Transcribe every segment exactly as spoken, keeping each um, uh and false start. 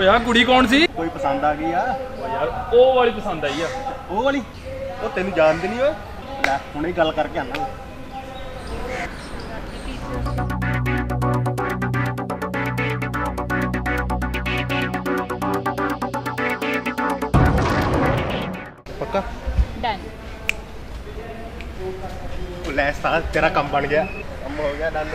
ओ यार कुड़ी कौन सी? कोई पसंद आ गई आ? ओ यार ओ वाली पसंद आई आ। ओ वाली? ओ तेन जानदी नहीं ओए। ले हुणे गल करके आना। पक्का? डन। ले साथ तेरा काम बन गया। काम हो गया डन।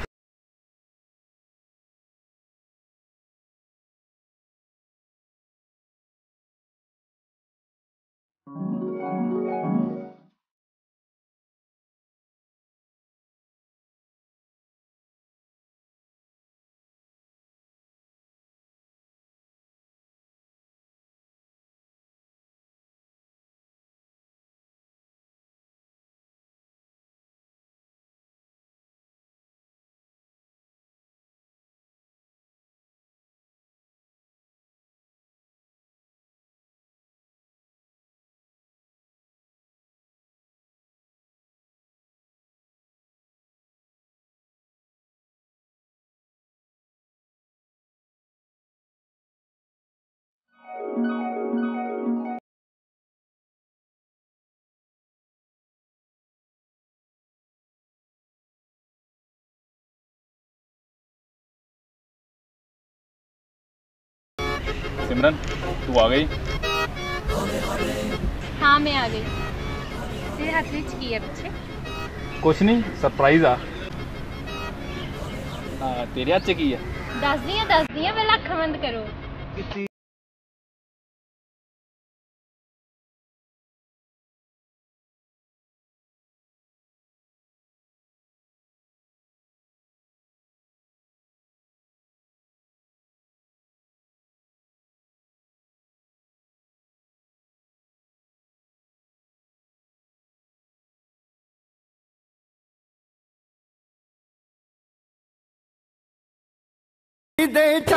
सिमरन तू आ गई? हाँ मैं आ गई। तेरे हाथ में की है पीछे? कुछ नहीं, सरप्राइज आ। हाँ तेरे हाथ की है? दस दिया दस दिया पहले अख बंद करो। दे चा